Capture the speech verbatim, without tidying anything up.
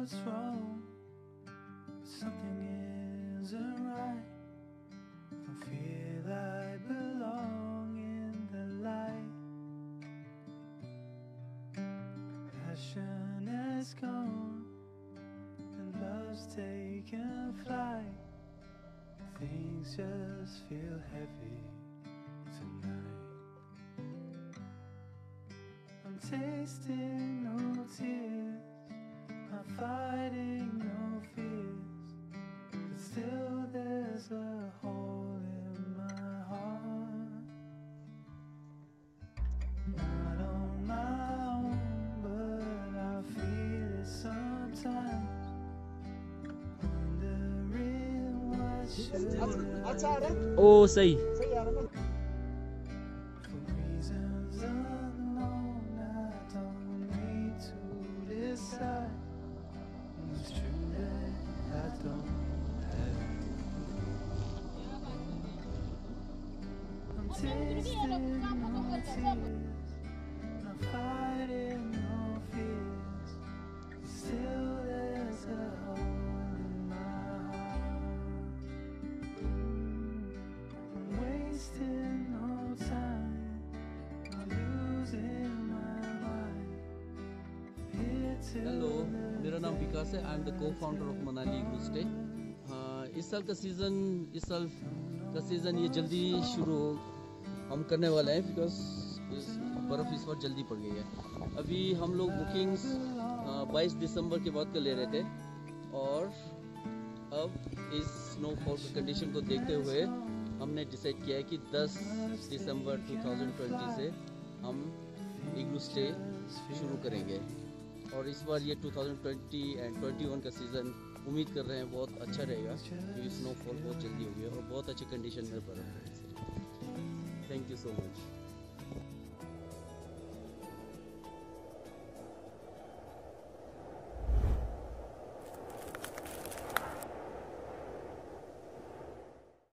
what's wrong, but something isn't right. Don't feel I belong in the light. Passion has gone and love's taken flight. Things just feel heavy tonight. I'm tasting no tears, I'm fighting no fears, but still there's a hole in my heart. Not on my own, but I feel it sometimes. Wondering what should ओ सही for reasons unknown, I don't need to decide. It's true that I don't have you. I'm tasting no tears, I'm fighting no fears, still there's a hole in my heart. I'm wasting no time, I'm losing my mind. Here till hello, मेरा नाम विकास है। I am the co founder of Manali igloo stay. इस साल का season इस साल का season ये जल्दी शुरू हम करने वाले हैं बिकॉज बर्फ़ इस बार जल्दी पड़ गई है। अभी हम लोग बुकिंग्स बाईस दिसंबर के बाद कर ले रहे थे और अब इस स्नोफॉल की कंडीशन को देखते हुए हमने डिसाइड किया है कि दस दिसंबर दो हज़ार बीस से हम इग्लू स्टे शुरू करेंगे। और इस बार ये दो हज़ार बीस एंड इक्कीस का सीज़न उम्मीद कर रहे हैं बहुत अच्छा रहेगा क्योंकि स्नोफॉल बहुत जल्दी हो गई है और बहुत अच्छी कंडीशन में बर्फ़ है। Thank you so much.